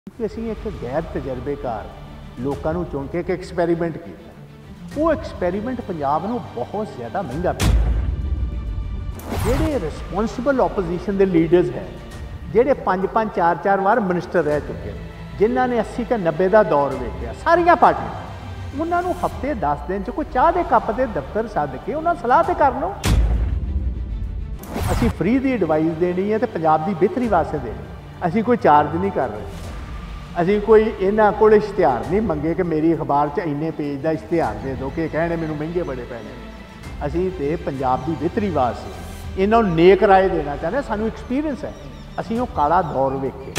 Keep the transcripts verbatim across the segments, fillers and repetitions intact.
कि असी एक गैर तजर्बेकार लोगों को चुन के एक एक्सपैरीमेंट किया। वो एक्सपैरीमेंट पंजाब नूं बहुत ज़्यादा महंगा पिया। जिहड़े रिस्पोंसिबल ओपोजिशन के लीडर्स हैं, जिहड़े पंज पंज चार चार बार मिनिस्टर रह चुके हैं, जिन्हों ने अस्सी का नब्बे का दौर वेखिया, सारिया पार्टियां, उन्होंने हफ्ते दस दिन च कोई चाह के कप के दफ्तर सद के उन्होंने सलाह तो कर लो। असी फ्री की एडवाइस देनी है तो पंजाब की बेहतरी वास्ते देनी, असी कोई चार्ज नहीं कर रहे। असी कोई इन्हों को इश्तिहार नहीं मंगे कि मेरी अखबार च इन्ने पेज का इश्तिहार दे दो कि कहने मैनू महंगे बड़े पैने। असी तो पंजाब की बेहतरी वास्ते इन्होंने नेक राय देना चाहते। सानू एक्सपीरियंस है, असी वो काला दौर वेखे।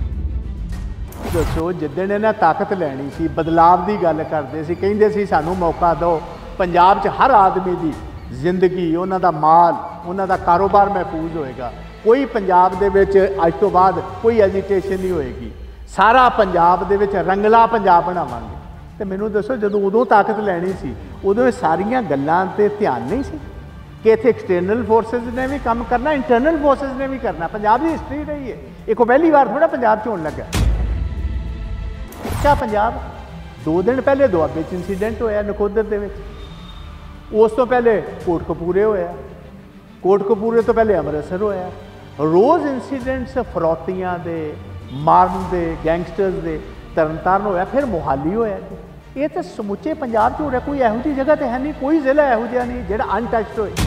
दसो जिदन इन्हें ताकत लैनी सी, बदलाव की गल करते सी, कहते सी सानू मौका दो, पंजाब च हर आदमी की जिंदगी, उन्हों का माल, उन्हों का कारोबार महफूज होएगा। कोई पंजाब दे विच अज तो बाद कोई एजिटेशन नहीं होएगी, सारा पंजाब दे विच रंगला पंजाब बनावांगे। तो मैनू दसो जदों उदों ताकत लैनी सी, उदों ये सारियां गल्लां ते ध्यान नहीं सी कि इत्थे एक्सटर्नल फोर्सेज ने भी काम करना, इंटरनल फोर्सेज ने भी करना। पंजाब की हिस्टरी रही है, एक पहली बार थोड़ा पंजाब च होने लगा। अच्छा पंजाब दो दिन पहले दुआबे च इंसीडेंट होया नकोदर दे विच, उस तो पहले कोटकपूरे होया, कोटकपूरे तो पहले अमृतसर होया। रोज़ इंसीडेंट्स फरौतियां दे, मारन दे, गैंगस्टर्स दे, तरनतारन होया, फिर मोहाली होया। ये तो समुचे पंजाब च हो रहा। कोई यहो जी जगह तो है नहीं, कोई जिला यहो जिहा नहीं जिहड़ा अनटचड होए।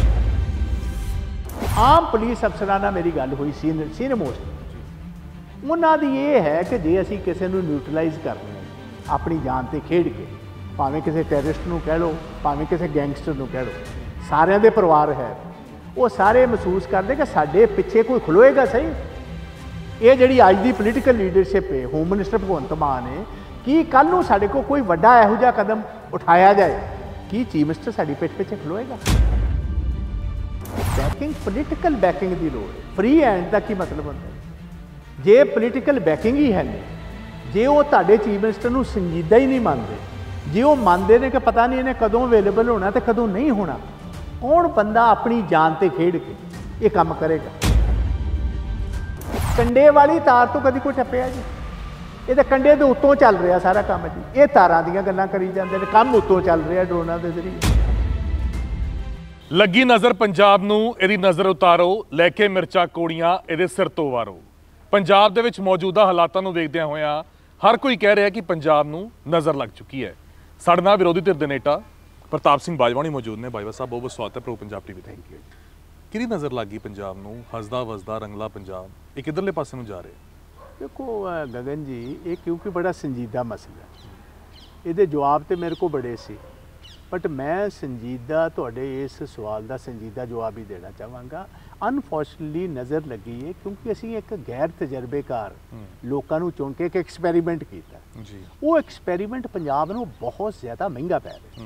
आम पुलिस अफसरां नाल मेरी गल हुई सीनियर सीनियर मोस्ट, उन्हां दी ये है कि जे असीं किसी नूं न्यूट्रलाइज करने अपनी जान ते खेड के, भावें किसी टैररिस्ट नूं कह लो, भावें किसी गैंगस्टर नूं कह लो, सारिਆਂ ਦੇ परिवार है, वो सारे महसूस करते कि साडे पिछे कोई खलोएगा सही। ये जिहड़ी अज दी पोलीटिकल लीडरशिप है, होम मिनिस्टर भगवंत मान है, कि कल नूं साडे को कोई वड्डा इहो जिहा कदम उठाया जाए कि चीफ मिनिस्टर साडी पिठ पिछे खलोएगा। बैकिंग पोलीटिकल बैकिंग की लोड़ है। फ्री हैंड का की मतलब होता है? जे पोलीटिकल बैकिंग ही है नहीं, जे वो तुहाडे चीफ मिनिस्टर नूं संजीदा ही नहीं मानते, जे वो मानते हैं कि पता नहीं इन्हें कदों अवेलेबल होना तो कदों नहीं होना, कौन बंदा अपनी जान ते खेड के ये काम करेगा? कंडे वाली तार तो कभी कोई टप्पिया जी? ये तो कंडे के उत्तों चल रहा सारा काम जी। ये तारां दीयां गल्लां करी जांदे ने, काम उत्तों चल रहा ड्रोनां दे जरिए। लगी नज़र पंजाब नूं, इहदी नज़र उतारो, लैके मिर्चा कोड़ियां इहदे सिर तो वारो। पंजाब दे विच मौजूदा हालातां नूं वेखदिआं होइआं हर कोई कह रहा है कि पंजाब नूं नज़र लग चुकी है। साडे नाल विरोधी धिर दे नेता प्रताप सिंह बाजवा मौजूद ने। बाजवा साहब बहुत बहुत स्वागत है pro Punjab TV. Thank you. कि नज़र लग गई पंजाब नूं, हसदा वसदा रंगला पंजाब, ये किधरले पासे नूं जा रहे? देखो गगन जी, ये क्योंकि बड़ा संजीदा मसला है, ये जवाब तो मेरे को बड़े सी, बट मैं संजीदा तुहाडे इस सवाल का संजीदा जवाब ही देना चाहांगा। अनफॉर्चुनेटली नज़र लगी है क्योंकि असी एक गैर तजर्बेकार लोगों को चुन के एक एक्सपैरीमेंट किया जी। वो एक्सपैरीमेंट पंजाब नूं बहुत ज़्यादा महंगा पै रहा।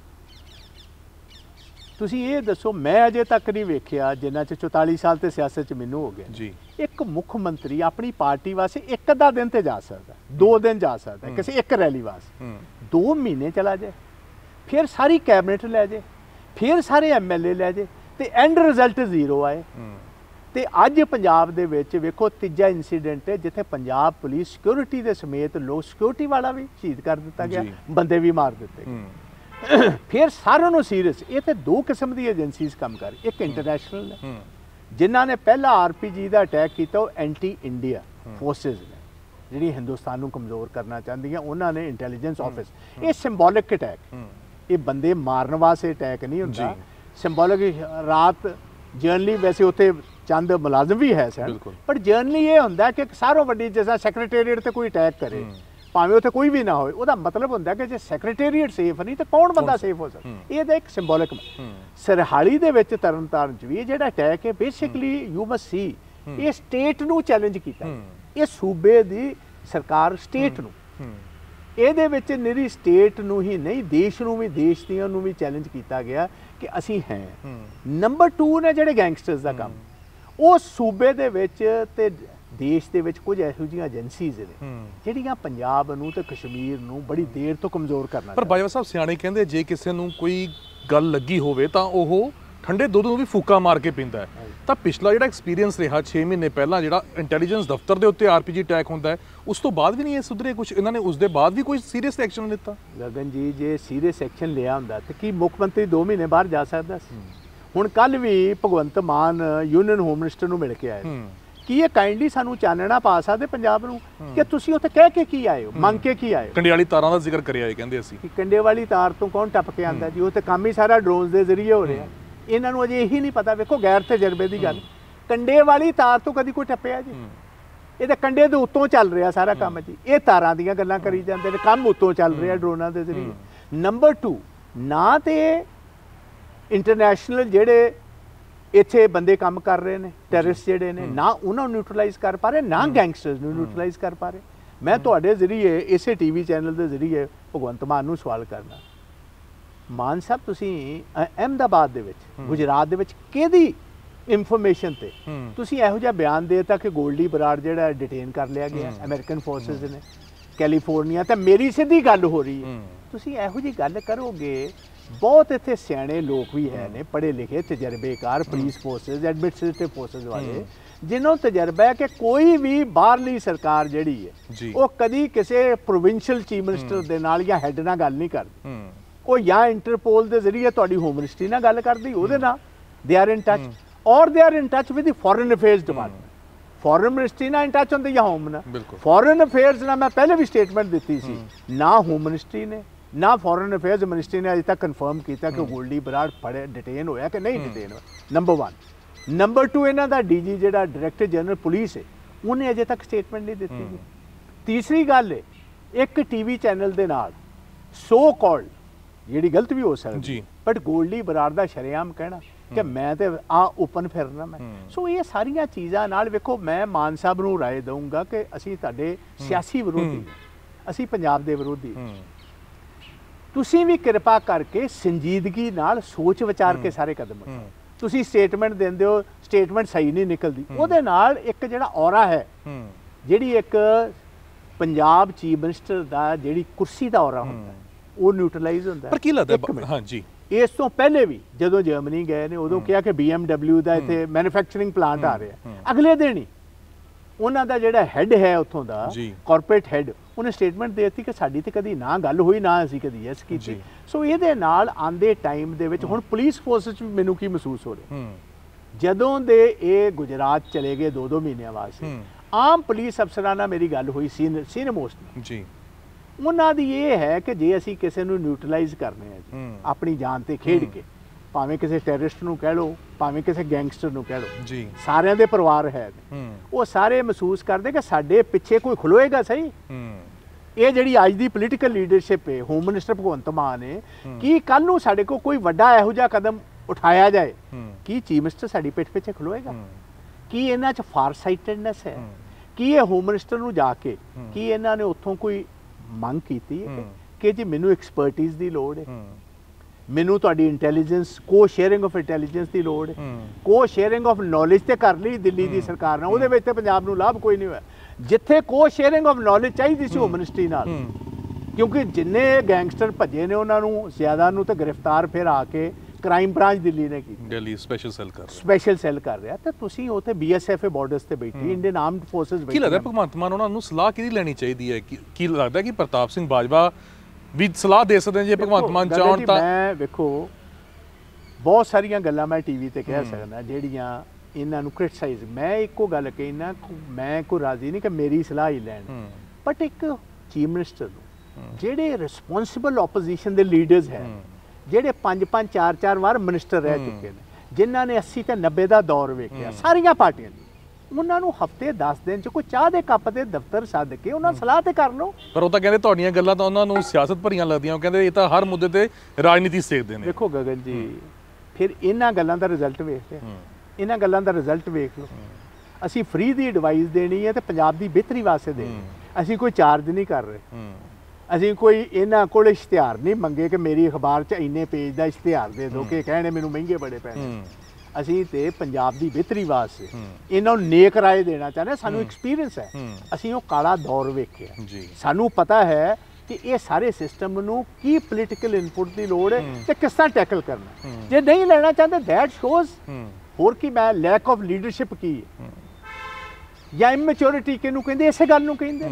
तुसी ये दसो, मैं अजे तक नहीं वेखिया जिन्हां च चौताली साल तो सियासत च मैनू हो गया जी, एक मुख मंत्री अपनी पार्टी वास्ते एक अद्धा दिन तो जा सकता, दो दिन जा सकता किसी एक रैली वास्ते, दो महीने चला जाए, फिर सारी कैबिनेट लै जाए, फिर सारे एम एल ए लै जाए, तो एंड रिजल्ट जीरो आए। तो अज पंजाब दे विच वेखो तीजा इंसीडेंट है जिथे पंजाब पुलिस सिक्योरिटी के समेत लोग, सिक्योरिटी वाला भी शहीद कर दिता गया, बंदे भी मार दिते गए। फिर सारों नूं सीरियस, ये तो दो किस्म की एजेंसीज काम कर, एक इंटरनेशनल है जिन्हों ने पहला आर पी जी का अटैक किया, वो एंटी इंडिया फोर्सेज ने जी हिंदुस्तान को कमज़ोर करना चाहती हैं, उन्होंने इंटैलीजेंस ऑफिस, ये सिंबॉलिक अटैक, ये बंदे मारन वास्ते अटैक नहीं होता, सिंबॉलिक। रात जर्नली वैसे उत्थे चंद मुलाजम भी है सर, पर जर्नली ये होंदा कि सारों वड्डी जैसा सैक्रटेरीएट ते कोई अटैक करे, भावें उत्थे कोई भी ना हो, उसका मतलब होंदा कि जे सैक्रटेरीएट सेफ नहीं तो कौन बंदा सेफ हो सकता। ये तो एक सिंबॉलिक। सरहाली दे विच तरनतारन च भी जिहड़ा अटैक है, बेसिकली यू मस्ट सी, ये स्टेट नूं चैलेंज कीता, ये सूबे दी सरकार स्टेट नूं, ਇਹਦੇ ਵਿੱਚ निरी स्टेट नूं ही नहीं देश नूं भी, देश दियां नूं भी चैलेंज किया गया कि असी हैं। नंबर टू ने जिहड़े गैंगस्टर्स का काम, वो सूबे दे विच ते देश दे विच कुछ इहो जिहियां एजेंसीज ने जिहड़ियां पंजाब नूं ते कश्मीर नूं बड़ी देर तो कमज़ोर करना। पर बाजवा साहब सियाणे कहंदे जे किसी नूं कोई गल लगी होवे तां ओह ਠੰਡੇ ਦੁੱਧ ਨੂੰ ਵੀ ਫੂਕਾ ਮਾਰ ਕੇ ਪੀਂਦਾ ਹੈ। ਤਾਂ ਪਿਛਲਾ ਜਿਹੜਾ ਐਕਸਪੀਰੀਅੰਸ ਰਿਹਾ ਛੇ ਮਹੀਨੇ ਪਹਿਲਾਂ ਜਿਹੜਾ ਇੰਟੈਲੀਜੈਂਸ ਦਫ਼ਤਰ ਦੇ ਉੱਤੇ ਆਰਪੀਜੀ ਅਟੈਕ ਹੁੰਦਾ ਹੈ, ਉਸ ਤੋਂ ਬਾਅਦ ਵੀ ਨਹੀਂ ਇਹ ਸੁਧਰੇ ਕੁਝ, ਇਹਨਾਂ ਨੇ ਉਸ ਦੇ ਬਾਅਦ ਵੀ ਕੋਈ ਸੀਰੀਅਸ ਐਕਸ਼ਨ ਨਹੀਂ ਲਿੱਤਾ। ਗਗਨ ਜੀ, ਜੇ ਸੀਰੀਅਸ ਐਕਸ਼ਨ ਲਿਆ ਹੁੰਦਾ ਤੇ ਕੀ ਮੁੱਖ ਮੰਤਰੀ ਦੋ ਮਹੀਨੇ ਬਾਹਰ ਜਾ ਸਕਦਾ ਸੀ? ਹੁਣ ਕੱਲ ਵੀ Bhagwant Mann union home minister ਨੂੰ ਮਿਲ ਕੇ ਆਏ, ਕੀ ਇਹ ਕਾਈਂਡਲੀ ਸਾਨੂੰ ਚਾਨਣਾ ਪਾ ਸਕਦੇ ਪੰਜਾਬ ਨੂੰ ਕਿ ਤੁਸੀਂ ਉੱਥੇ ਕਹਿ ਕੇ ਕੀ ਆਏ ਹੋ, ਮੰਗ ਕੇ ਕੀ ਆਏ ਹੋ? ਕੰਡੇ ਵਾਲੀ ਤਾਰਾਂ ਦਾ ਜ਼ਿਕਰ ਕਰਿਆ ਹੈ ਕਹਿੰਦੇ ਅਸੀਂ। ਕਿ ਕੰਡੇ ਵਾਲੀ ਤਾਰ ਤੋਂ ਕੌਣ ਟੱਪ ਕੇ ਆਂਦਾ ਜੀ? ਉਹ ਤੇ ਕੰਮ ਹੀ ਸਾਰਾ ਡਰੋਨਸ ਦੇ ਜ਼ਰੀਏ ਹੋ ਰਿਹਾ। ਇਹਨਾਂ ਨੂੰ ਅਜੇ ਇਹੀ ਨਹੀਂ ਪਤਾ। ਵੇਖੋ ਗੈਰ ਤਜਰਬੇ ਦੀ ਗੱਲ, ਕੰਡੇ ਵਾਲੀ ਤਾਰ ਤੋਂ ਕਦੀ ਕੋਈ ਟੱਪਿਆ ਜੀ? ਇਹ ਤਾਂ ਕੰਡੇ ਦੇ ਉੱਤੋਂ ਚੱਲ ਰਿਹਾ ਸਾਰਾ ਕੰਮ ਜੀ। ਇਹ ਤਾਰਾਂ ਦੀਆਂ ਗੱਲਾਂ ਕਰੀ ਜਾਂਦੇ ਨੇ, ਕੰਮ ਉੱਤੋਂ ਚੱਲ ਰਿਹਾ ਡਰੋਨਾਂ ਦੇ ਜ਼ਰੀਏ। ਨੰਬਰ ਟੂ, ਨਾ ਤੇ ਇੰਟਰਨੈਸ਼ਨਲ ਜਿਹੜੇ ਇੱਥੇ ਬੰਦੇ ਕੰਮ ਕਰ ਰਹੇ ਨੇ ਟੈਰਰਿਸਟ ਜਿਹੜੇ ਨੇ, ਨਾ ਉਹਨਾਂ ਨੂੰ ਨਿਊਟਰਲਾਈਜ਼ ਕਰ ਪਾ ਰਹੇ, ਨਾ ਗੈਂਗਸਟਰਸ ਨੂੰ ਨਿਊਟਰਲਾਈਜ਼ ਕਰ ਪਾ ਰਹੇ। ਮੈਂ ਤੁਹਾਡੇ ਜ਼ਰੀਏ ਇਸੇ ਟੀਵੀ ਚੈਨਲ ਦੇ ਜ਼ਰੀਏ ਭਗਵੰਤ ਮਾਨ ਨੂੰ ਸਵਾਲ ਕਰਨਾ, ਮਾਨ ਸਾਹਿਬ ਤੁਸੀਂ ਅਹਿਮਦਾਬਾਦ ਦੇ ਵਿੱਚ, ਗੁਜਰਾਤ ਦੇ ਵਿੱਚ ਕਿਹਦੀ ਇਨਫੋਰਮੇਸ਼ਨ ਤੇ ਤੁਸੀਂ ਇਹੋ ਜਿਹਾ ਬਿਆਨ ਦੇ ਦਿੱਤਾ ਕਿ ਗੋਲਡੀ ਬਰਾੜ ਜਿਹੜਾ ਡਿਟੇਨ ਕਰ ਲਿਆ ਗਿਆ ਅਮਰੀਕਨ ਫੋਰਸਿਸ ਨੇ ਕੈਲੀਫੋਰਨੀਆ? ਤਾਂ ਮੇਰੀ ਸਿੱਧੀ ਗੱਲ ਹੋ ਰਹੀ ਹੈ, ਤੁਸੀਂ ਇਹੋ ਜਿਹੀ ਗੱਲ ਕਰੋਗੇ, ਬਹੁਤ ਇੱਥੇ ਸਿਆਣੇ ਲੋਕ ਵੀ ਹੈ ਨੇ, ਪੜ੍ਹੇ ਲਿਖੇ ਤਜਰਬੇਕਾਰ ਪੁਲਿਸ ਫੋਰਸਿਸ ਐਡਮਿਨਿਸਟ੍ਰੇਟਿਵ ਫੋਰਸਿਸ ਵਾਲੇ, ਜਿਨ੍ਹਾਂ ਨੂੰ ਤਜਰਬਾ ਹੈ ਕਿ ਕੋਈ ਵੀ ਬਾਹਰਲੀ ਸਰਕਾਰ ਜਿਹੜੀ ਹੈ ਉਹ ਕਦੀ ਕਿਸੇ ਪ੍ਰੋਵਿੰਸ਼ੀਅਲ ਚੀਫ ਮਿਨਿਸਟਰ ਦੇ ਨਾਲ ਜਾਂ ਹੈੱਡ ਨਾਲ ਗੱਲ ਨਹੀਂ ਕਰਦੀ। ਉਹ ਜਾਂ ਇੰਟਰਪੋਲ ਦੇ ਜ਼ਰੀਏ ਤੁਹਾਡੀ ਹੋਮ ਮਿਨਿਸਟਰੀ ਨਾਲ ਗੱਲ ਕਰਦੀ, ਉਹਦੇ ਨਾਲ ਦੇ are in touch, or they are in touch with the foreign affairs department. Foreign ministry ਨਾਲ ਇਨ ਟੱਚ ਹੁੰਦੀ ਜਾਂ ਹੋਮ ਨਾਲ। ਫੋਰਨ ਅਫੇਅਰਸ ਨਾਲ ਮੈਂ ਪਹਿਲੇ ਵੀ ਸਟੇਟਮੈਂਟ ਦਿੱਤੀ ਸੀ, ਨਾ ਹੋਮ ਮਿਨਿਸਟਰੀ ਨੇ ਨਾ ਫੋਰਨ ਅਫੇਅਰਸ ਮਿਨਿਸਟਰੀ ਨੇ ਅਜੇ ਤੱਕ ਕਨਫਰਮ ਕੀਤਾ ਕਿ ਗੋਲਡੀ ਬਰਾੜ ਫੜੇ ਡਿਟੇਨ ਹੋਇਆ ਕਿ ਨਹੀਂ ਡਿਟੇਨ ਹੋਇਆ। Number one. ਨੰਬਰ ਟੂ, ਇਹਨਾਂ ਦਾ ਡੀਜੀ ਜਿਹੜਾ ਡਾਇਰੈਕਟਰ ਜਨਰਲ ਪੁਲਿਸ ਹੈ, ਉਹਨੇ ਅਜੇ ਤੱਕ ਸਟੇਟਮੈਂਟ ਨਹੀਂ ਦਿੱਤੀ ਜੀ। ਤੀਸਰੀ ਗੱਲ ਹੈ, ਇੱਕ ਟੀਵੀ ਚੈਨਲ ਦੇ ਨਾਲ ਸੋ ਕਾਲਡ, ਜਿਹੜੀ ਗਲਤ ਵੀ ਹੋ ਸਕਦੀ, ਬਟ ਗੋਲਡੀ ਬਰਾੜ ਦਾ ਸ਼ਰੇਆਮ ਕਹਿਣਾ ਕਿ ਮੈਂ ਤੇ ਆ ਓਪਨ ਫਿਰਨਾ ਮੈਂ। ਸੋ ਇਹ ਸਾਰੀਆਂ ਚੀਜ਼ਾਂ ਨਾਲ ਵੇਖੋ, ਮੈਂ ਮਾਨ ਸਾਹਿਬ ਨੂੰ ਰਾਏ ਦਊਂਗਾ ਕਿ ਅਸੀਂ ਤੁਹਾਡੇ ਸਿਆਸੀ ਵਿਰੋਧੀ, ਅਸੀਂ ਪੰਜਾਬ ਦੇ ਵਿਰੋਧੀ, ਤੁਸੀਂ ਵੀ ਕਿਰਪਾ ਕਰਕੇ ਸੰਜੀਦਗੀ ਨਾਲ ਸੋਚ ਵਿਚਾਰ ਕੇ ਸਾਰੇ ਕਦਮ ਉਠਾਓ। ਤੁਸੀਂ ਸਟੇਟਮੈਂਟ ਦਿੰਦੇ ਹੋ, ਸਟੇਟਮੈਂਟ ਸਹੀ ਨਹੀਂ ਨਿਕਲਦੀ, ਉਹਦੇ ਨਾਲ ਇੱਕ ਜਿਹੜਾ ਔਰਾ ਹੈ, ਜਿਹੜੀ ਇੱਕ ਪੰਜਾਬ ਚੀਫ ਮਿਨਿਸਟਰ ਦਾ ਜਿਹੜੀ ਕੁਰਸੀ ਦਾ ਔਰਾ ਹੁੰਦਾ, ਉਹ ਨਿਊਟਰਲਾਈਜ਼ ਹੁੰਦਾ। ਪਰ ਕੀ ਲੱਗਦਾ, ਹਾਂ ਜੀ, ਇਸ ਤੋਂ ਪਹਿਲੇ ਵੀ ਜਦੋਂ ਜਰਮਨੀ ਗਏ ਨੇ ਉਦੋਂ ਕਿਹਾ ਕਿ ਬੀ ਐਮ ਡਬਲਿਊ ਦਾ ਇੱਥੇ ਮੈਨੂਫੈਕਚਰਿੰਗ ਪਲਾਂਟ ਆ ਰਿਹਾ, ਅਗਲੇ ਦਿਨ ਹੀ ਉਹਨਾਂ ਦਾ ਜਿਹੜਾ ਹੈੱਡ ਹੈ ਉੱਥੋਂ ਦਾ ਕਾਰਪੋਰੇਟ ਹੈੱਡ, ਉਹਨੇ ਸਟੇਟਮੈਂਟ ਦੇ ਦਿੱਤੀ ਕਿ ਸਾਡੀ ਤੇ ਕਦੀ ਨਾ ਗੱਲ ਹੋਈ, ਨਾ ਅਸੀਂ ਕਦੀ ਯੈਸ ਕੀਤੀ। ਸੋ ਇਹਦੇ ਨਾਲ ਆਂਦੇ ਟਾਈਮ ਦੇ ਵਿੱਚ ਹੁਣ ਪੁਲਿਸ ਫੋਰਸ 'ਚ ਵੀ ਮੈਨੂੰ ਕੀ ਮਹਿਸੂਸ ਹੋ ਰਿਹਾ, ਜਦੋਂ ਦੇ ਇਹ ਗੁਜਰਾਤ ਚਲੇ ਗਏ ਦੋ ਦੋ ਮਹੀਨਿਆਂ ਵਾਸਤੇ, ਆਮ ਪੁਲਿਸ ਅਫਸਰਾਂ ਨਾਲ ਮੇਰੀ ਗੱਲ ਹੋਈ ਸੀਨੀਅਰ ਸੀਨੀਅਰ ਮੋਸਟ ਜੀ, ਉਹਨਾਂ ਦੀ ਇਹ ਹੈ ਕਿ ਜੇ ਅਸੀਂ ਕਿਸੇ ਨੂੰ ਨਿਊਟਰਲਾਈਜ਼ ਕਰਨੇ ਆ ਜੀ ਆਪਣੀ ਜਾਨ ਤੇ ਖੇਡ ਕੇ, ਭਾਵੇਂ ਕਿਸੇ ਟੈਰਰਿਸਟ ਨੂੰ ਕਹਿ ਲਓ, ਭਾਵੇਂ ਕਿਸੇ ਗੈਂਗਸਟਰ ਨੂੰ ਕਹਿ ਲਓ ਜੀ, ਸਾਰਿਆਂ ਦੇ ਪਰਿਵਾਰ ਹੈ, ਉਹ ਸਾਰੇ ਮਹਿਸੂਸ ਕਰਦੇ ਕਿ ਸਾਡੇ ਪਿੱਛੇ ਕੋਈ ਖਲੋਏਗਾ ਸਹੀ। ਇਹ ਜਿਹੜੀ ਅੱਜ ਦੀ ਪੋਲੀਟੀਕਲ ਲੀਡਰਸ਼ਿਪ ਹੈ, ਹੋਮ ਮਿਨਿਸਟਰ ਭਗਵੰਤ ਮਾਨ ਨੇ, ਕੀ ਕੱਲ ਨੂੰ ਸਾਡੇ ਕੋਲ ਕੋਈ ਵੱਡਾ ਇਹੋ ਜਿਹਾ ਕਦਮ ਉਠਾਇਆ ਜਾਏ, ਕੀ ਚੀਫ ਮਿਨਿਸਟਰ ਸਾਡੀ ਪਿੱਠ ਪਿੱਛੇ ਖਲੋਏਗਾ? ਕੀ ਇਹਨਾਂ 'ਚ ਫਾਰਸਾਈਟਡਨੈਸ ਹੈ? ਕੀ ਇਹ ਹੋਮ ਮਿਨਿਸਟਰ ਨੂੰ ਜਾ ਕੇ ਕੀ ਇਹਨਾਂ ਨੇ ਉੱਥੋਂ ਕੋਈ ਮੰਗ ਕੀਤੀ ਹੈ ਕਿ ਜੀ ਮੈਨੂੰ ਐਕਸਪਰਟਿਜ਼ ਦੀ ਲੋੜ ਹੈ, ਮੈਨੂੰ ਤੁਹਾਡੀ ਇੰਟੈਲੀਜੈਂਸ, ਕੋ ਸ਼ੇਅਰਿੰਗ ਆਫ ਇੰਟੈਲੀਜੈਂਸ ਦੀ ਲੋੜ ਹੈ, ਕੋ ਸ਼ੇਅਰਿੰਗ ਆਫ ਨੌਲੇਜ ਤੇ ਕਰ ਲਈ ਦਿੱਲੀ ਦੀ ਸਰਕਾਰ ਨਾਲ, ਉਹਦੇ ਵਿੱਚ ਤੇ ਪੰਜਾਬ ਨੂੰ ਲਾਭ ਕੋਈ ਨਹੀਂ ਹੋਇਆ। ਜਿੱਥੇ ਕੋ ਸ਼ੇਅਰਿੰਗ ਆਫ ਨੌਲੇਜ ਚਾਹੀਦੀ ਸੀ ਹੋਮ ਮਿਨਿਸਟਰੀ ਨਾਲ, ਕਿਉਂਕਿ ਜਿੰਨੇ ਗੈਂਗਸਟਰ ਭੱਜੇ ਨੇ ਉਹਨਾਂ ਨੂੰ ਜ਼ਿਆਦਾ ਨੂੰ ਤਾਂ ਗ੍ਰਿਫਤਾਰ ਫਿਰ ਆ ਕੇ ਕ੍ਰਾਈਮ ਬ੍ਰਾਂਚ ਦਿੱਲੀ ਨੇ ਕੀਤੀ, ਦਿੱਲੀ ਸਪੈਸ਼ਲ ਸੈੱਲ ਕਰ ਰਿਹਾ ਸਪੈਸ਼ਲ ਸੈੱਲ ਕਰ ਰਿਹਾ। ਤੇ ਤੁਸੀਂ ਉੱਥੇ ਬੀ ਐਸ ਐਫ ਬਾਰਡਰਸ ਤੇ ਬੈਠੀ, ਇੰਡੀਅਨ ਆਰਮਡ ਫੋਰਸਸ ਬੈਠੀ, ਕੀ ਲੱਗਦਾ ਭਗਵੰਤ ਮਾਨ ਉਹਨਾਂ ਨੂੰ ਸਲਾਹ ਕਿਹਦੀ ਲੈਣੀ ਚਾਹੀਦੀ ਹੈ? ਕੀ ਲੱਗਦਾ ਕਿ ਪ੍ਰਤਾਪ ਸਿੰਘ ਬਾਜਵਾ ਵੀ ਸਲਾਹ ਦੇ ਸਕਦੇ ਜੇ ਭਗਵੰਤ ਮਾਨ ਚਾਹਣ ਤਾਂ? ਮੈਂ ਵੇਖੋ ਬਹੁਤ ਸਾਰੀਆਂ ਗੱਲਾਂ ਮੈਂ ਟੀਵੀ ਤੇ ਕਹਿ ਸਕਦਾ ਜਿਹੜੀਆਂ ਇਹਨਾਂ ਨੂੰ ਕ੍ਰਿਟਿਸਾਈਜ਼, ਮੈਂ ਇੱਕੋ ਗੱਲ ਕਹਿਣਾ, ਮੈਂ ਕੋਈ ਰਾਜ਼ੀ ਨਹੀਂ ਕਿ ਮੇਰੀ ਸਲਾਹ ਹੀ ਲੈਣ, ਬਟ ਇੱਕ ਚੀਫ ਮਿਨਿਸਟਰ ਨੂੰ ਜਿਹੜੇ ਰਿਸਪੌਂਸਿਬਲ ਆਪੋਜੀਸ਼ਨ ਦੇ ਲੀਡਰਸ ਹੈ, ਜਿਹੜੇ ਪੰਜ ਪੰਜ ਚਾਰ ਚਾਰ ਵਾਰ ਮਿਨਿਸਟਰ ਰਹਿ ਚੁੱਕੇ ਨੇ, ਜਿਨ੍ਹਾਂ ਨੇ ਅੱਸੀ ਤੇ ਨੱਬੇ ਦਾ ਦੌਰ ਵੇਖਿਆ ਸਾਰੀਆਂ ਪਾਰਟੀਆਂ ਦੀ, ਉਹਨਾਂ ਨੂੰ ਹਫ਼ਤੇ ਦਸ ਦਿਨ 'ਚ ਕੋਈ ਚਾਹ ਦੇ ਕੱਪ ਦੇ ਦਫ਼ਤਰ ਸੱਦ ਕੇ ਉਹਨਾਂ ਸਲਾਹ ਤੇ ਕਰ ਲਓ। ਪਰ ਉਹ ਤਾਂ ਕਹਿੰਦੇ ਤੁਹਾਡੀਆਂ ਗੱਲਾਂ ਤਾਂ ਉਹਨਾਂ ਨੂੰ ਸਿਆਸਤ ਭਰੀਆਂ ਲੱਗਦੀਆਂ, ਉਹ ਕਹਿੰਦੇ ਇਹ ਤਾਂ ਹਰ ਮੁੱਦੇ ਤੇ ਰਾਜਨੀਤੀ ਸੇਕਦੇ ਨੇ। ਦੇਖੋ ਗਗਨ ਜੀ, ਫਿਰ ਇਹਨਾਂ ਗੱਲਾਂ ਦਾ ਰਿਜ਼ਲਟ ਵੇਖ ਲਿਆ, ਇਹਨਾਂ ਗੱਲਾਂ ਦਾ ਰਿਜ਼ਲਟ ਵੇਖ ਲਓ। ਅਸੀਂ ਫ੍ਰੀ ਦੀ ਐਡਵਾਈਸ ਦੇਣੀ ਹੈ ਤੇ ਪੰਜਾਬ ਦੀ ਬਿਹਤਰੀ ਵਾਸਤੇ ਦੇਣੀ, ਅਸੀਂ ਕੋਈ ਚਾਰਜ ਨਹੀਂ ਕਰ ਰਹੇ, ਅਸੀਂ ਕੋਈ ਇਹਨਾਂ ਕੋਲ ਇਸ਼ਤਿਹਾਰ ਨਹੀਂ ਮੰਗੇ ਕਿ ਮੇਰੀ ਅਖਬਾਰ 'ਚ ਇੰਨੇ ਪੇਜ ਦਾ ਇਸ਼ਤਿਹਾਰ ਦੇ ਦਿਓ ਕਿ ਕਹਿਣੇ ਮੈਨੂੰ ਮਹਿੰਗੇ ਬੜੇ ਪੈਣੇ। ਅਸੀਂ ਤੇ ਪੰਜਾਬ ਦੀ ਬਿਹਤਰੀ ਵਾਸਤੇ ਇਹਨਾਂ ਨੂੰ ਨੇਕ ਰਾਏ ਦੇਣਾ ਚਾਹੁੰਦੇ। ਸਾਨੂੰ ਐਕਸਪੀਰੀਅੰਸ ਹੈ, ਅਸੀਂ ਉਹ ਕਾਲਾ ਦੌਰ ਵੇਖਿਆ, ਸਾਨੂੰ ਪਤਾ ਹੈ कि ये सारे सिस्टम नूं की पोलीटिकल इनपुट की लोड़ है ते किस तरह टैकल करना। जे नहीं लेना चाहते दैट शोज होर की मैं लैक ऑफ लीडरशिप की है या इमैच्योरिटी किहनूं कहंदे, इसे गल नूं कहंदे।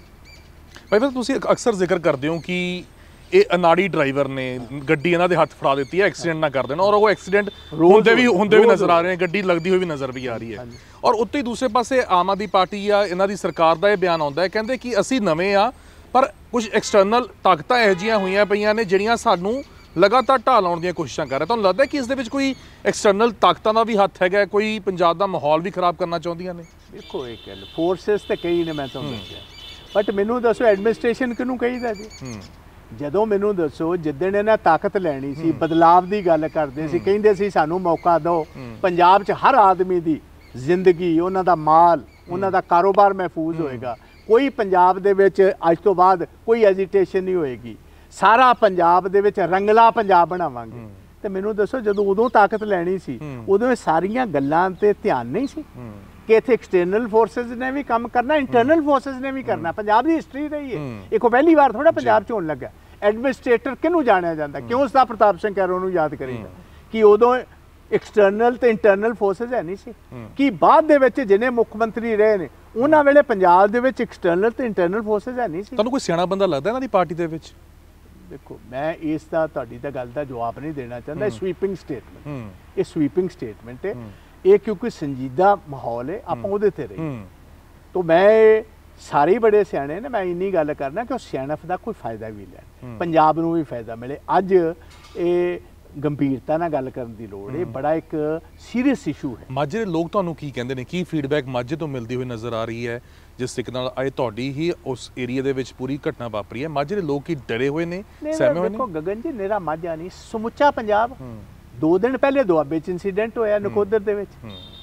भाई बस तुसीं अक्सर जिक्र करते हो कि ये अनाड़ी ड्राइवर ने गड्डी इन्हां दे हत्थ फड़ा दी है, एक्सीडेंट ना कर देना, और वो एक्सीडेंट होंदे भी होंदे भी नज़र आ रहे हैं, गड्डी लगती हुई भी नज़र भी आ रही है। और उत्ते दूसरे पासे आम आदमी पार्टी या इन्हां दी सरकार दा ये बयान आउंदा है, कहंदे कि असीं नवें आ पर कुछ एक्सटर्नल ताकतां इहो जिहियां होईयां पईयां ने ਜਿਹੜੀਆਂ ਸਾਨੂੰ लगातार ਢਾਹ ਲਾਉਣ ਦੀਆਂ ਕੋਸ਼ਿਸ਼ਾਂ ਕਰ ਰਿਹਾ। ਤੁਹਾਨੂੰ ਲੱਗਦਾ ਕਿ ਇਸ ਦੇ ਵਿੱਚ ਕੋਈ ਐਕਸਟਰਨਲ ਤਾਕਤਾਂ ਦਾ ਵੀ ਹੱਥ ਹੈਗਾ, ਕੋਈ ਪੰਜਾਬ ਦਾ ਮਾਹੌਲ ਵੀ ਖਰਾਬ ਕਰਨਾ ਚਾਹੁੰਦੀਆਂ ਨੇ? ਦੇਖੋ ਇਹ ਗੱਲ ਫੋਰਸਸ ਤੇ ਕਈ ਨੇ, ਮੈਂ ਤੁਹਾਨੂੰ ਦੱਸਿਆ, ਬਟ ਮੈਨੂੰ ਦੱਸੋ ਐਡਮਿਨਿਸਟ੍ਰੇਸ਼ਨ ਕਿਹਨੂੰ ਕਹੀਦਾ ਜੀ? ਜਦੋਂ ਮੈਨੂੰ ਦੱਸੋ ਜਿੱਦਣ ਇਹਨਾਂ ਤਾਕਤ ਲੈਣੀ ਸੀ, ਬਦਲਾਵ ਦੀ ਗੱਲ ਕਰਦੇ ਸੀ, ਕਹਿੰਦੇ ਸੀ ਸਾਨੂੰ ਮੌਕਾ ਦਿਓ, ਪੰਜਾਬ 'ਚ ਹਰ ਆਦਮੀ ਦੀ ਜ਼ਿੰਦਗੀ, ਉਹਨਾਂ ਦਾ ਮਾਲ, ਉਹਨਾਂ ਦਾ ਕਾਰੋਬਾਰ ਮਹਿਫੂਜ਼ ਹੋਏਗਾ, ਕੋਈ ਪੰਜਾਬ ਦੇ ਵਿੱਚ ਅੱਜ ਤੋਂ ਬਾਅਦ ਕੋਈ ਐਜੀਟੇਸ਼ਨ ਨਹੀਂ ਹੋਏਗੀ, ਸਾਰਾ ਪੰਜਾਬ ਦੇ ਵਿੱਚ ਰੰਗਲਾ ਪੰਜਾਬ ਬਣਾਵਾਂਗੇ। ਤੇ ਮੈਨੂੰ ਦੱਸੋ ਜਦੋਂ ਉਦੋਂ ਤਾਕਤ ਲੈਣੀ ਸੀ, ਉਦੋਂ ਇਹ ਸਾਰੀਆਂ ਗੱਲਾਂ ਤੇ ਧਿਆਨ ਨਹੀਂ ਸੀ ਕਿ ਇੱਥੇ ਐਕਸਟਰਨਲ ਫੋਰਸਸ ਨੇ ਵੀ ਕੰਮ ਕਰਨਾ, ਇੰਟਰਨਲ ਫੋਰਸਸ ਨੇ ਵੀ ਕਰਨਾ। ਪੰਜਾਬ ਦੀ ਹਿਸਟਰੀ ਰਹੀ ਹੈ, ਇਹ ਕੋਈ ਪਹਿਲੀ ਵਾਰ ਥੋੜਾ ਪੰਜਾਬ 'ਚ ਹੋਣ ਲੱਗਾ। ਐਡਮਿਨਿਸਟ੍ਰੇਟਰ ਕਿਹਨੂੰ ਜਾਣਿਆ ਜਾਂਦਾ? ਕਿਉਂ ਉਸਦਾ ਪ੍ਰਤਾਪ ਸਿੰਘ ਕੈਰੋਂ ਨੂੰ ਯਾਦ ਕਰੀਦਾ ਕਿ ਉਦੋਂ ਐਕਸਟਰਨਲ ਤੇ ਇੰਟਰਨਲ ਫੋਰਸਸ ਹੈ ਨਹੀਂ ਸੀ, ਕਿ ਬਾਅਦ ਦੇ ਵਿੱਚ ਜਿਹਨੇ ਮੁੱਖ ਮੰਤਰੀ ਰਹੇ ਨੇ ਉਹਨਾਂ ਵੇਲੇ ਪੰਜਾਬ ਦੇ ਵਿੱਚ ਐਕਸਟਰਨਲ ਤੇ ਇੰਟਰਨਲ ਫੋਰਸਸ ਹੈ ਨਹੀਂ ਸੀ। ਤੁਹਾਨੂੰ ਕੋਈ ਸਿਆਣਾ ਬੰਦਾ ਲੱਗਦਾ ਇਹਨਾਂ ਦੀ ਪਾਰਟੀ ਦੇ ਵਿੱਚ? ਦੇਖੋ ਮੈਂ ਇਸ ਦਾ ਤੁਹਾਡੀ ਤਾਂ ਗੱਲ ਦਾ ਜਵਾਬ ਨਹੀਂ ਦੇਣਾ ਚਾਹੁੰਦਾ। ਸਵੀਪਿੰਗ ਸਟੇਟਮੈਂਟ, ਇਹ ਸਵੀਪਿੰਗ ਸਟੇਟਮੈਂਟ ਹੈ, ਇਹ ਕਿਉਂਕਿ ਸੰਜੀਦਾ ਮਾਹੌਲ ਹੈ, ਆਪਾਂ ਉਹਦੇ ਤੇ ਰਹੀ। ਤਾਂ ਮੈਂ ਸਾਰੇ ਬੜੇ ਸਿਆਣੇ ਨੇ, ਮੈਂ ਇੰਨੀ ਗੱਲ ਕਰਨਾ ਕਿ ਉਹ ਸਿਆਣਪ ਦਾ ਕੋਈ ਫਾਇਦਾ ਵੀ ਲੈਣ, ਪੰਜਾਬ ਨੂੰ ਵੀ ਫਾਇਦਾ ਮਿਲੇ। ਅੱਜ ਇਹ ਗੰਭੀਰਤਾ ਨਾਲ ਗੱਲ ਕਰਨ ਦੀ ਲੋੜ ਹੈ, ਬੜਾ ਇੱਕ ਸੀਰੀਅਸ ਇਸ਼ੂ ਹੈ। ਮਾਝੇ ਦੇ ਲੋਕ ਤੁਹਾਨੂੰ ਕੀ ਕਹਿੰਦੇ ਨੇ, ਕੀ ਫੀਡਬੈਕ ਮਾਝੇ ਤੋਂ ਮਿਲਦੀ ਹੋਈ ਨਜ਼ਰ ਆ ਰਹੀ ਹੈ? ਜਿਸ ਤਰੀਕੇ ਨਾਲ ਅੱਜ ਤੁਹਾਡੀ ਹੀ ਉਸ ਏਰੀਆ ਦੇ ਵਿੱਚ ਪੂਰੀ ਘਟਨਾ ਵਾਪਰੀ ਹੈ, ਮਾਝੇ ਦੇ ਲੋਕ ਕੀ ਡਰੇ ਹੋਏ ਨੇ, ਸਹਿਮੇ ਹੋਏ ਨੇ? ਦੇਖੋ ਗਗਨ ਜੀ, ਮੇਰਾ ਮਾਝਾ ਨਹੀਂ, ਸਮੁੱਚਾ ਪੰਜਾਬ। ਦੋ ਦਿਨ ਪਹਿਲੇ ਦੁਆਬੇ 'ਚ ਇਨਸੀਡੈਂਟ ਹੋਇਆ ਨਕੋਦਰ ਦੇ ਵਿੱਚ,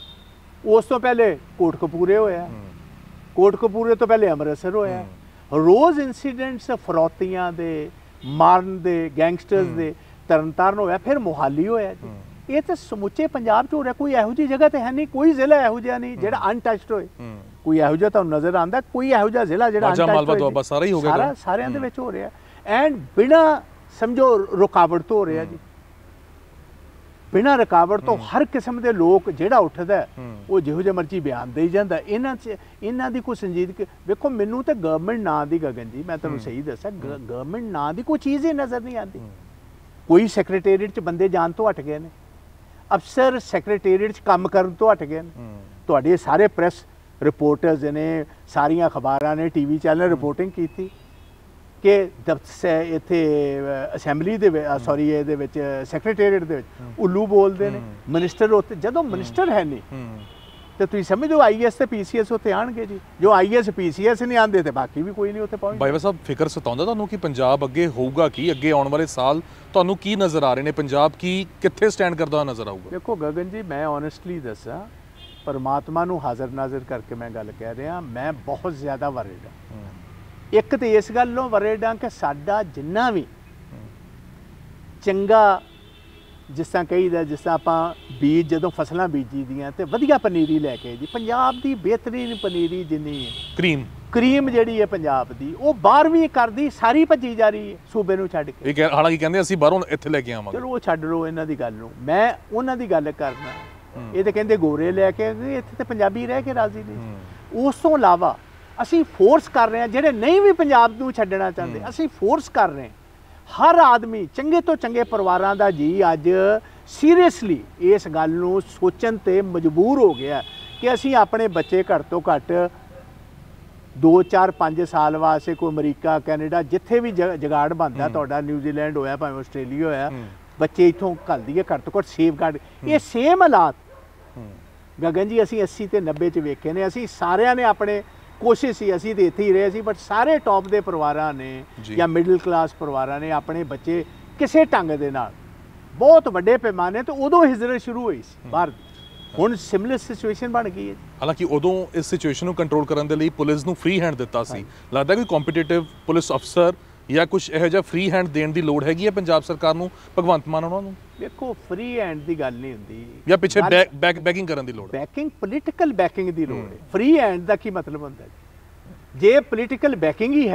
ਉਸ ਤੋਂ ਪਹਿਲੇ ਕੋਟਕਪੂਰੇ ਹੋਇਆ, ਕੋਟਕਪੂਰੇ ਤੋਂ ਪਹਿਲੇ ਅੰਮ੍ਰਿਤਸਰ ਹੋਇਆ। ਰੋਜ਼ ਇਨਸੀਡੈਂਟਸ ਫਰੌਤੀਆਂ ਦੇ, ਮਾਰਨ ਦੇ, ਗੈਂਗਸਟਰਸ ਦੇ। ਤਰਨਤਾਰਨ ਹੋਇਆ, ਫਿਰ ਮੋਹਾਲੀ ਹੋਇਆ ਜੀ। ਇਹ ਤਾਂ ਸਮੁੱਚੇ ਪੰਜਾਬ 'ਚ ਹੋ ਰਿਹਾ, ਕੋਈ ਇਹੋ ਜਿਹੀ ਜਗ੍ਹਾ ਤੇ ਹੈ ਨਹੀਂ, ਕੋਈ ਜ਼ਿਲ੍ਹਾ ਇਹੋ ਜਿਹਾ ਨਹੀਂ ਜਿਹੜਾ ਅਨਟੱਚਡ ਹੋਏ। ਕੋਈ ਇਹੋ ਜਿਹਾ ਤੁਹਾਨੂੰ ਨਜ਼ਰ ਆਉਂਦਾ? ਕੋਈ ਇਹੋ ਜਿਹਾ ਜ਼ਿਲ੍ਹਾ ਜਿਹੜਾ ਅਨਟੱਚਡ ਹੋਏ? ਸਾਰਾ ਹੀ ਹੋ ਗਿਆ, ਸਾਰਾ ਸਾਰਿਆਂ ਦੇ ਵਿੱਚ ਹੋ ਰਿਹਾ, ਐਂਡ ਬਿਨਾਂ ਸਮਝੋ ਰੁਕਾਵਟ ਤੋਂ ਹੋ ਰਿਹਾ ਜੀ, ਬਿਨਾਂ ਰੁਕਾਵਟ ਤੋਂ। ਹਰ ਕਿਸਮ ਦੇ ਲੋਕ ਜਿਹੜਾ ਉੱਠਦਾ ਉਹ ਜਿਹੋ ਜਿਹਾ ਮਰਜ਼ੀ ਬਿਆਨ ਦੇਈ ਜਾਂਦਾ। ਇਹਨਾਂ 'ਚ ਇਹਨਾਂ ਦੀ ਕੋਈ ਸੰਜੀਦਗੀ ਵੇਖੋ, ਮੈਨੂੰ ਤਾਂ ਗਵਰਨਮੈਂਟ ਨਾਂ ਦੀ, ਗਗਨ ਜੀ ਮੈਂ ਤੁਹਾਨੂੰ ਸਹੀ ਦੱਸਾਂ, ਗਵਰਨਮੈਂਟ ਨਾਂ ਦੀ ਕੋਈ ਚੀਜ਼ ਹੀ ਨਜ਼ਰ ਨਹੀਂ ਆਉਂਦੀ। ਕੋਈ ਸੈਕਟਰੀਏਟ 'ਚ ਬੰਦੇ ਜਾਣ ਤੋਂ ਹਟ ਗਏ ਨੇ, ਅਫਸਰ ਸੈਕਟਰੀਏਟ 'ਚ ਕੰਮ ਕਰਨ ਤੋਂ ਹਟ ਗਏ ਨੇ। ਤੁਹਾਡੇ ਸਾਰੇ ਪ੍ਰੈਸ ਰਿਪੋਰਟਰਸ ਨੇ, ਸਾਰੀਆਂ ਅਖਬਾਰਾਂ ਨੇ, ਟੀ ਵੀ ਚੈਨਲ ਰਿਪੋਰਟਿੰਗ ਕੀਤੀ ਕਿ ਇੱਥੇ ਅਸੈਂਬਲੀ ਦੇ ਸੌਰੀ ਇਹਦੇ ਵਿੱਚ ਸੈਕਟਰੀਏਟ ਦੇ ਵਿੱਚ ਉੱਲੂ ਬੋਲਦੇ ਨੇ ਮਿਨਿਸਟਰ। ਉੱਥੇ ਜਦੋਂ ਮਿਨਿਸਟਰ ਹੈ ਨਹੀਂ ਤੇ ਤੁਸੀਂ ਸਮਝੋ ਆਈ ਐਸ ਤੇ ਪੀ ਸੀ ਐਸ ਉੱਥੇ ਆਣਗੇ ਜੀ। ਜੋ I S P C S ਨਹੀਂ ਆਉਂਦੇ ਤੇ ਬਾਕੀ ਵੀ ਕੋਈ ਨਹੀਂ ਉੱਥੇ ਪਹੁੰਚਦਾ। ਬਾਈਵਾ ਸਾਹਿਬ, ਫਿਕਰ ਸਤਾਉਂਦਾ ਤੁਹਾਨੂੰ ਕਿ ਪੰਜਾਬ ਅੱਗੇ ਹੋਊਗਾ ਕੀ? ਅੱਗੇ ਆਉਣ ਵਾਲੇ ਸਾਲ ਤੁਹਾਨੂੰ ਕੀ ਨਜ਼ਰ ਆ ਰਹੇ ਨੇ? ਪੰਜਾਬ ਕੀ ਕਿੱਥੇ ਸਟੈਂਡ ਕਰਦਾ ਨਜ਼ਰ ਆਊਗਾ? ਦੇਖੋ ਗਗਨ ਜੀ, ਮੈਂ ਓਨੈਸਟਲੀ ਦੱਸਾਂ, ਪਰਮਾਤਮਾ ਨੂੰ ਹਾਜ਼ਰ ਨਾਜ਼ਰ ਕਰਕੇ ਮੈਂ ਗੱਲ ਕਹਿ ਰਿਹਾ, ਮੈਂ ਬਹੁਤ ਜ਼ਿਆਦਾ ਵਰੇਡ ਹਾਂ। ਇੱਕ ਤਾਂ ਇਸ ਗੱਲੋਂ ਵਰੇਡ ਹਾਂ ਕਿ ਸਾਡਾ ਜਿੰਨਾ ਵੀ ਚੰਗਾ, ਜਿਸ ਤਰ੍ਹਾਂ ਕਹੀਦਾ, ਜਿਸ ਤਰ੍ਹਾਂ ਆਪਾਂ ਬੀਜ ਜਦੋਂ ਫਸਲਾਂ ਬੀਜੀ ਦੀਆਂ ਤੇ ਵਧੀਆ ਪਨੀਰੀ ਲੈ ਕੇ ਜੀ, ਪੰਜਾਬ ਦੀ ਬਿਹਤਰੀਨ ਪਨੀਰੀ ਜਿੰਨੀ ਹੈ, ਕਰੀਮ ਕਰੀਮ ਜਿਹੜੀ ਹੈ ਪੰਜਾਬ ਦੀ, ਉਹ ਬਾਹਰ ਵੀ ਕਰਦੀ ਸਾਰੀ ਭੱਜੀ ਜਾ ਰਹੀ ਹੈ ਸੂਬੇ ਨੂੰ ਛੱਡ ਕੇ। ਇਹ ਹਾਲਾਂਕਿ ਕਹਿੰਦੇ ਅਸੀਂ ਬਾਹਰੋਂ ਇੱਥੇ ਲੈ ਕੇ ਆਵਾਂਗੇ। ਚਲੋ ਉਹ ਛੱਡ ਲਓ ਇਹਨਾਂ ਦੀ ਗੱਲ ਨੂੰ, ਮੈਂ ਉਹਨਾਂ ਦੀ ਗੱਲ ਕਰਨਾ। ਇਹ ਤਾਂ ਕਹਿੰਦੇ ਗੋਰੇ ਲੈ ਕੇ, ਇੱਥੇ ਤਾਂ ਪੰਜਾਬੀ ਰਹਿ ਕੇ ਰਾਜ਼ੀ ਨਹੀਂ। ਉਸ ਤੋਂ ਇਲਾਵਾ ਅਸੀਂ ਫੋਰਸ ਕਰ ਰਹੇ ਹਾਂ, ਜਿਹੜੇ ਨਹੀਂ ਵੀ ਪੰਜਾਬ ਨੂੰ ਛੱਡਣਾ ਚਾਹੁੰਦੇ, ਅਸੀਂ ਫੋਰਸ ਕਰ ਰਹੇ ਹਾਂ। ਹਰ ਆਦਮੀ, ਚੰਗੇ ਤੋਂ ਚੰਗੇ ਪਰਿਵਾਰਾਂ ਦਾ ਜੀ ਅੱਜ ਸੀਰੀਅਸਲੀ ਇਸ ਗੱਲ ਨੂੰ ਸੋਚਣ ਤੇ ਮਜਬੂਰ ਹੋ ਗਿਆ ਕਿ ਅਸੀਂ ਆਪਣੇ ਬੱਚੇ ਘੱਟ ਤੋਂ ਘੱਟ ਦੋ ਚਾਰ ਪੰਜ ਸਾਲ ਵਾਸਤੇ ਕੋਈ ਅਮਰੀਕਾ, ਕੈਨੇਡਾ, ਜਿੱਥੇ ਵੀ ਜਗਾੜ ਬਣਦਾ, ਤੁਹਾਡਾ ਨਿਊਜ਼ੀਲੈਂਡ ਹੋਇਆ, ਭਾਵੇਂ ਆਸਟ੍ਰੇਲੀਆ ਹੋਇਆ, ਬੱਚੇ ਇੱਥੋਂ ਘੱਲ ਦਈਏ ਘੱਟ ਤੋਂ ਘੱਟ ਸੇਫ ਗਾਰਡ। ਇਹ ਸੇਮ ਹਾਲਾਤ ਗਗਨ ਜੀ ਅਸੀਂ ਅੱਸੀ ਤੇ ਨੱਬੇ 'ਚ ਵੇਖੇ ਨੇ। ਅਸੀਂ ਸਾਰਿਆਂ ਨੇ ਆਪਣੇ ਕੋਸ਼ਿਸ਼ ਸੀ, ਅਸੀਂ ਤਾਂ ਇੱਥੇ ਹੀ ਰਹੇ ਸੀ, ਬਟ ਸਾਰੇ ਟੌਪ ਦੇ ਪਰਿਵਾਰਾਂ ਨੇ ਜਾਂ ਮਿਡਲ ਕਲਾਸ ਪਰਿਵਾਰਾਂ ਨੇ ਆਪਣੇ ਬੱਚੇ ਕਿਸੇ ਢੰਗ ਦੇ ਨਾਲ ਬਹੁਤ ਵੱਡੇ ਪੈਮਾਨੇ ਤੇ ਉਦੋਂ ਹਿਜਰਤ ਸ਼ੁਰੂ ਹੋਈ ਸੀ ਬਾਹਰ। ਹੁਣ ਸਿਮਿਲਰ ਸਿਚੁਏਸ਼ਨ ਬਣ ਗਈ ਹੈ। ਹਾਲਾਂਕਿ ਉਦੋਂ ਇਸ ਸਿਚੁਏਸ਼ਨ ਨੂੰ ਕੰਟਰੋਲ ਕਰਨ ਦੇ ਲਈ ਪੁਲਿਸ ਨੂੰ ਫ੍ਰੀ ਹੈਂਡ ਦਿੱਤਾ ਸੀ। ਲੱਗਦਾ ਕੋਈ ਕੰਪੀਟੀਟਿਵ ਪੁਲਿਸ ਅਫਸਰ ਜਾਂ ਕੁਝ ਇਹੋ ਜਿਹਾ ਫ੍ਰੀ ਹੈਂਡ ਦੇਣ ਦੀ ਲੋੜ ਹੈਗੀ ਹੈ ਪੰਜਾਬ ਸਰਕਾਰ ਨੂੰ, ਭਗਵੰਤ ਮਾਨ ਉਹਨਾਂ ਨੂੰ? ਦੇਖੋ ਫ੍ਰੀ ਹੈਂਡ ਦੀ ਗੱਲ ਨਹੀਂ ਹੁੰਦੀ, ਜਾਂ ਪਿੱਛੇ ਬੈਕ ਬੈਕਿੰਗ ਕਰਨ ਦੀ ਲੋੜ? ਬੈਕਿੰਗ, ਪੋਲੀਟੀਕਲ ਬੈਕਿੰਗ ਦੀ ਲੋੜ ਹੈ। ਫ੍ਰੀ ਹੈਂਡ ਦਾ ਕੀ ਮਤਲਬ ਹੁੰਦਾ? ਜੇ ਪੋਲੀਟੀਕਲ ਬੈਕਿੰਗ ਹੀ ਹੈ ਨਹੀਂ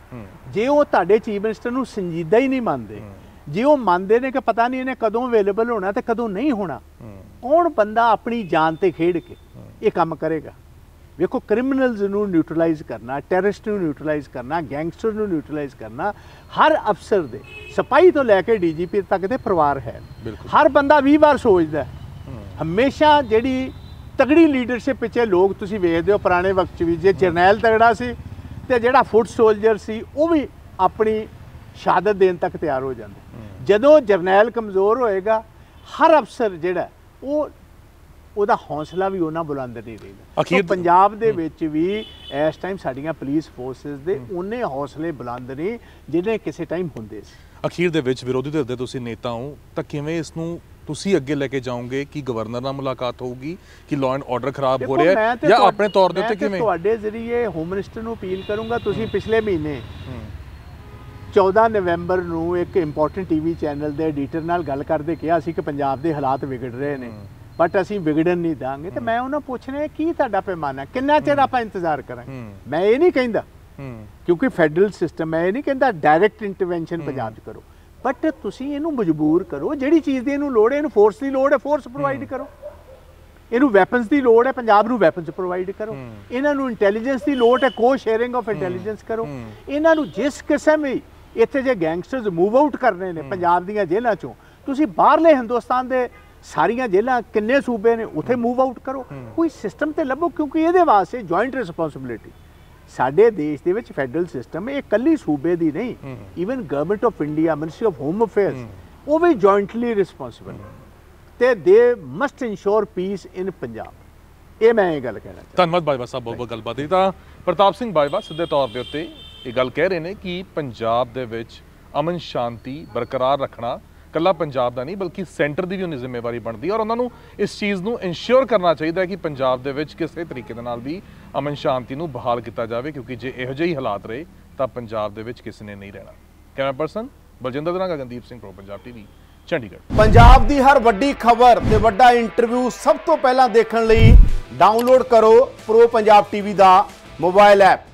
ਜੇ ਉਹ ਤੁਹਾਡੇ ਚੀਫ ਮਿਨਿਸਟਰ ਨੂੰ ਸੰਜੀਦਾ ਹੀ ਨਹੀਂ ਮੰਨਦੇ, ਜੇ ਉਹ ਮੰਨਦੇ ਨੇ ਕਿ ਪਤਾ ਨਹੀਂ ਇਹਨੇ ਕਦੋਂ ਅਵੇਲੇਬਲ ਹੋਣਾ ਤੇ ਕਦੋਂ ਨਹੀਂ ਹੋਣਾ, ਕੌਣ ਬੰਦਾ ਆਪਣੀ ਜਾਨ ਤੇ ਖੇਡ ਕੇ ਇਹ ਕੰਮ ਕਰੇਗਾ? ਵੇਖੋ, ਕ੍ਰਿਮੀਨਲਸ ਨੂੰ ਨਿਊਟਰਲਾਈਜ਼ ਕਰਨਾ, ਟੈਰਰਿਸਟ ਨੂੰ ਨਿਊਟਰਲਾਈਜ਼ ਕਰਨਾ, ਗੈਂਗਸਟਰ ਨੂੰ ਨਿਊਟਰਲਾਈਜ਼ ਕਰਨਾ ਹਰ ਅਫਸਰ ਦੇ, ਸਿਪਾਹੀ ਤੋਂ ਲੈ ਕੇ ਡੀਜੀਪੀ ਤੱਕ ਦੇ ਪਰਿਵਾਰ ਹੈ। ਹਰ ਬੰਦਾ ਵੀਹ ਵਾਰ ਸੋਚਦਾ। ਹਮੇਸ਼ਾ ਜਿਹੜੀ ਤਗੜੀ ਲੀਡਰਸ਼ਿਪ ਪਿੱਛੇ ਲੋਕ ਤੁਸੀਂ ਵੇਖਦੇ ਹੋ ਪੁਰਾਣੇ ਵਕਤ 'ਚ ਵੀ, ਜੇ ਜਰਨੈਲ ਤਗੜਾ ਸੀ ਤੇ ਜਿਹੜਾ ਫੁੱਟ ਸੋਲਜਰ ਸੀ ਉਹ ਵੀ ਆਪਣੀ ਸ਼ਹਾਦਤ ਦੇਣ ਤੱਕ ਤਿਆਰ ਹੋ ਜਾਂਦੇ। ਜਦੋਂ ਜਰਨੈਲ ਕਮਜ਼ੋਰ ਹੋਏਗਾ, ਹਰ ਅਫਸਰ ਜਿਹੜਾ ਉਹ ਉਹਦਾ ਹੌਸਲਾ ਵੀ ਉਹਨਾਂ ਬੁਲੰਦ ਨਹੀਂ ਰਹੇਗਾ। ਅਖੀਰ ਪੰਜਾਬ ਦੇ ਵਿੱਚ ਵੀ ਇਸ ਟਾਈਮ ਸਾਡੀਆਂ ਪੁਲਿਸ ਫੋਰਸਿਸ ਦੇ ਉਹਨੇ ਹੌਸਲੇ ਬੁਲੰਦ ਨਹੀਂ ਜਿਹਨੇ ਕਿਸੇ ਟਾਈਮ ਹੁੰਦੇ ਸੀ। ਅਖੀਰ ਦੇ ਵਿੱਚ ਵਿਰੋਧੀ ਧਿਰ ਦੇ ਤੁਸੀਂ ਨੇਤਾ ਹੋ ਤਾਂ ਕਿਵੇਂ ਇਸ ਨੂੰ ਤੁਸੀਂ ਅੱਗੇ ਲੈ ਕੇ ਜਾਓਗੇ? ਕਿ ਗਵਰਨਰ ਨਾਲ ਮੁਲਾਕਾਤ ਹੋਊਗੀ ਕਿ ਲਾਅ ਐਂਡ ਆਰਡਰ ਖਰਾਬ ਹੋ ਰਿਹਾ ਹੈ, ਜਾਂ ਆਪਣੇ ਤੌਰ ਦੇ ਉੱਤੇ ਕਿਵੇਂ? ਤੁਹਾਡੇ ਜ਼ਰੀਏ ਹੋਮ ਮਿਨਿਸਟਰ ਨੂੰ ਅਪੀਲ ਕਰੂੰਗਾ, ਤੁਸੀਂ ਪਿਛਲੇ ਮਹੀਨੇ ਚੌਦਾਂ ਨਵੰਬਰ ਨੂੰ ਇੱਕ ਇੰਪੋਰਟੈਂਟ ਟੀਵੀ ਚੈਨਲ ਦੇ ਐਡੀਟਰ ਨਾਲ ਗੱਲ ਕਰਦੇ ਕਿਹਾ ਸੀ ਕਿ ਪੰਜਾਬ ਦੇ ਹਾਲਾਤ ਵਿਗੜ ਰਹੇ ਨੇ, ਬਟ ਅਸੀਂ ਵਿਗੜਨ ਨਹੀਂ ਦਾਂਗੇ। ਤੇ ਮੈਂ ਉਹਨਾਂ ਪੁੱਛਣਾ ਕੀ ਤੁਹਾਡਾ ਪੈਮਾਨਾ, ਕਿੰਨਾ ਚਿਰ ਆਪਾਂ ਇੰਤਜ਼ਾਰ ਕਰਾਂਗੇ? ਮੈਂ ਇਹ ਨਹੀਂ ਕਹਿੰਦਾ ਕਿਉਂਕਿ ਫੈਡਰਲ ਸਿਸਟਮ, ਮੈਂ ਇਹ ਨਹੀਂ ਕਹਿੰਦਾ ਡਾਇਰੈਕਟ ਇੰਟਰਵੈਂਸ਼ਨ ਪੰਜਾਬ 'ਚ ਕਰੋ, ਬਟ ਤੁਸੀਂ ਇਹਨੂੰ ਮਜਬੂਰ ਕਰੋ। ਜਿਹੜੀ ਚੀਜ਼ ਦੀ ਇਹਨੂੰ ਲੋੜ ਹੈ, ਇਹਨੂੰ ਫੋਰਸ ਦੀ ਲੋੜ ਹੈ, ਫੋਰਸ ਪ੍ਰੋਵਾਈਡ ਕਰੋ। ਇਹਨੂੰ ਵੈਪਨਸ ਦੀ ਲੋੜ ਹੈ, ਪੰਜਾਬ ਨੂੰ ਵੈਪਨਸ ਪ੍ਰੋਵਾਈਡ ਕਰੋ। ਇਹਨਾਂ ਨੂੰ ਇੰਟੈਲੀਜੈਂਸ ਦੀ ਲੋੜ ਹੈ, ਕੋ ਸ਼ੇਅਰਿੰਗ ਆਫ ਇੰਟੈਲੀਜੈਂਸ ਕਰੋ। ਇਹਨਾਂ ਨੂੰ ਜਿਸ ਕਿਸਮ ਵੀ ਇੱਥੇ ਜੇ ਗੈਂਗਸਟਰਸ ਮੂਵ ਆਊਟ ਕਰਨੇ ਨੇ ਪੰਜਾਬ ਦੀਆਂ ਜੇਲ੍ਹਾਂ 'ਚੋਂ, ਤੁਸੀਂ ਬਾਹਰਲੇ ਹਿੰਦੁਸਤਾਨ ਦੇ ਸਾਰੀਆਂ ਜੇਲ੍ਹਾਂ ਕਿੰਨੇ ਸੂਬੇ ਨੇ ਉੱਥੇ ਮੂਵ ਆਊਟ ਕਰੋ। ਕੋਈ ਸਿਸਟਮ ਤੇ ਲੱਭੋ, ਕਿਉਂਕਿ ਇਹਦੇ ਵਾਸਤੇ ਜੁਆਇੰਟ ਰਿਸਪੌਂਸਿਬਿਲਿਟੀ ਸਾਡੇ ਦੇਸ਼ ਦੇ ਵਿੱਚ ਫੈਡਰਲ ਸਿਸਟਮ ਇਹ ਇਕੱਲੀ ਸੂਬੇ ਦੀ ਨਹੀਂ, even government of India, ministry of home affairs, ਉਹ ਵੀ ਜੁਆਇੰਟਲੀ ਰਿਸਪੌਂਸਿਬਲ ਤੇ they must ensure peace in Punjab. ਇਹ ਮੈਂ ਇਹ ਗੱਲ ਕਹਿਣਾ ਚਾਹੁੰਦਾ। ਧੰਨਵਾਦ ਬਾਜਵਾ ਸਾਹਿਬ, ਬਹੁਤ ਬਹੁਤ ਗੱਲਬਾਤ ਦੀ। ਤਾਂ ਪ੍ਰਤਾਪ ਸਿੰਘ ਬਾਜਵਾ ਸਿੱਧੇ ਤੌਰ ਦੇ ਉੱਤੇ ਇਹ ਗੱਲ ਕਹਿ ਰਹੇ ਨੇ ਕਿ ਪੰਜਾਬ ਦੇ ਵਿੱਚ ਅਮਨ ਸ਼ਾਂਤੀ ਬਰਕਰਾਰ ਰੱਖਣਾ ਕੱਲਾ ਪੰਜਾਬ ਦਾ ਨਹੀਂ ਬਲਕਿ ਸੈਂਟਰ ਦੀ ਵੀ ਉਹਨੀ ਜ਼ਿੰਮੇਵਾਰੀ ਬਣਦੀ ਹੈ, ਔਰ ਉਹਨਾਂ ਨੂੰ ਇਸ ਚੀਜ਼ ਨੂੰ ਇਨਸ਼ੋਰ ਕਰਨਾ ਚਾਹੀਦਾ ਹੈ ਕਿ ਪੰਜਾਬ ਦੇ ਵਿੱਚ ਕਿਸੇ ਤਰੀਕੇ ਦੇ ਨਾਲ ਵੀ ਅਮਨ ਸ਼ਾਂਤੀ ਨੂੰ ਬਹਾਲ ਕੀਤਾ ਜਾਵੇ, ਕਿਉਂਕਿ ਜੇ ਇਹੋ ਜਿਹੇ ਹਾਲਾਤ ਰਹੇ ਤਾਂ ਪੰਜਾਬ ਦੇ ਵਿੱਚ ਕਿਸੇ ਨੇ ਨਹੀਂ ਰਹਿਣਾ। ਕੈਮਰਾ ਪਰਸਨ ਬਲਜਿੰਦਰ ਦੇ ਨਾਲ ਗਗਨਦੀਪ ਸਿੰਘ, ਪ੍ਰੋ ਪੰਜਾਬ ਟੀਵੀ, ਚੰਡੀਗੜ੍ਹ। ਪੰਜਾਬ ਦੀ ਹਰ ਵੱਡੀ ਖਬਰ ਤੇ ਵੱਡਾ ਇੰਟਰਵਿਊ ਸਭ ਤੋਂ ਪਹਿਲਾਂ ਦੇਖਣ ਲਈ ਡਾਊਨਲੋਡ ਕਰੋ ਪ੍ਰੋ ਪੰਜਾਬ ਟੀਵੀ ਦਾ ਮੋਬਾਈਲ ਐਪ।